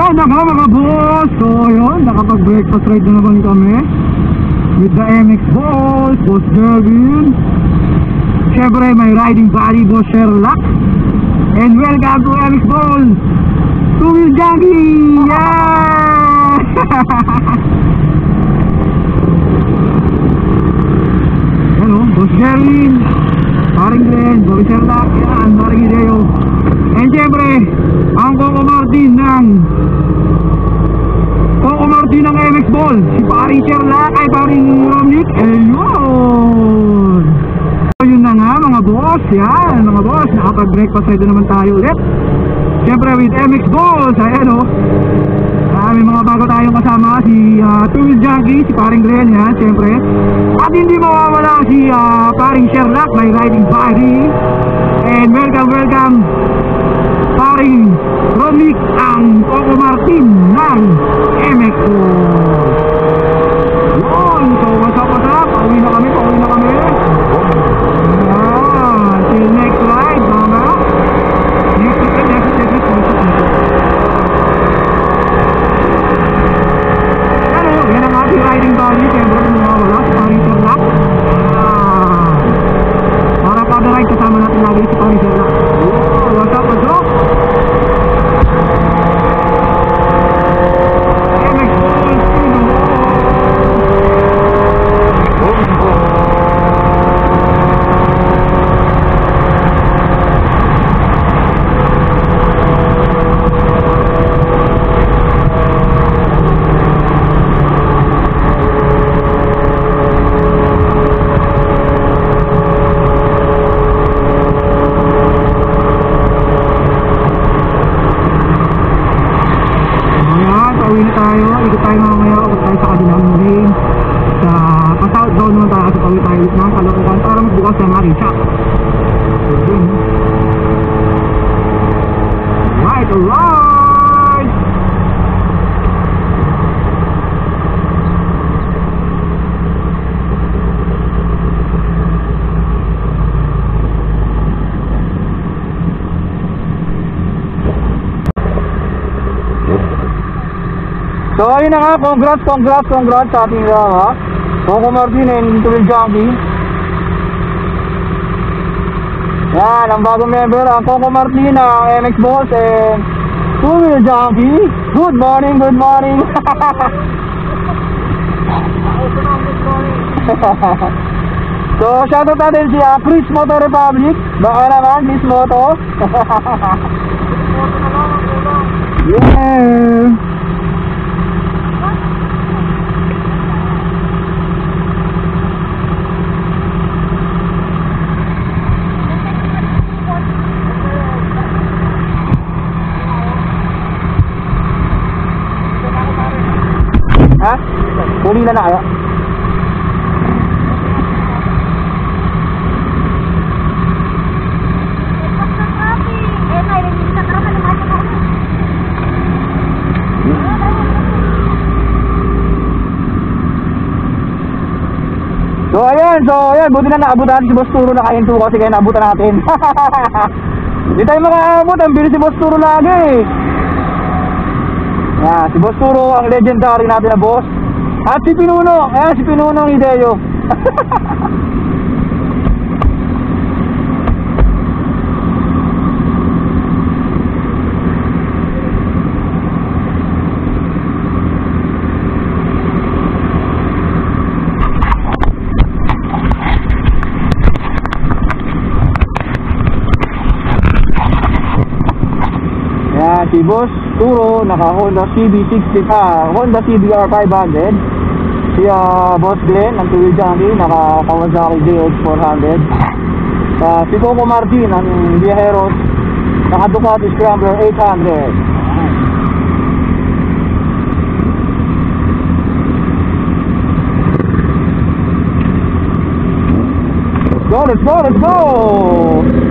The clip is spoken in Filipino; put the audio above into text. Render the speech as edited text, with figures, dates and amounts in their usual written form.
Yun na nga mga boss. So yun, nakapag-breakfast ride na naman kami with the MX Boss, Boss Jervin. Siyempre may riding buddy, Boss Sherlock. And welcome to MX Boss, Two-Wheel Junkie! Yeah! Hello, Boss Jervin, paring Glenn, Boss Sherlock, yan, paring Ideo. And siyempre, ang Coco Martin ng MX Ball, si paring Sherlock, ay paring Romnick. Ayun! So yun na nga mga boss, yan mga boss, nakapag-breakfast ride naman tayo ulit. Siyempre with MX Balls, ayan o. May mga bago tayong kasama, si Two-Wheel Junkie, si paring Glenn, yan, siyempre. At hindi mawawala si paring Sherlock, may riding buddy. And welcome paring Romnick, ang Coco Martin ng MX Balls. Yun, so what's up? Pauwi na kami. Yan, till next ride mga. Next. Ano, yan ang ating riding buddy. Siyempre, wala si paring Sherlock. Para pag-ride kasama natin lagi si paring Sherlock. What's up? Ikot tayo mamaya, ikot tayo sa kabilang lane. Sa pa-southbound naman tayo kasi pawin tayo ng Caloocan para magbukas ng ating shop. Alright! So ayun na nga, congrats sa ating Coco Martin and Two-Wheel Junkie. Yan, ang bagong member, ang Coco Martin ng MX Boss and Two-Wheel Junkie. Good morning. So shoutout natin si Chris Moto Republic. Baka naman, Chris Moto. Yeah. Ha? Huli na kayo? So ayan, buti na naabutan si Boss Turo, nakahinto kasi kaya naabutan natin. Hindi tayo makaabot, ang bilis si Boss Turo lagi. Yan, si Boss Turo, ang legendary natin na boss. At si Pinuno, ayan si Pinunong Ideo. Si Boss Turo, naka Honda Honda CBR 500. Si Boss Glenn ng Two-Wheel Junkie, naka Kawasaki ZX400. Si Coco Martin ng Viajeros, naka Ducati Scrambler 800. Let's go!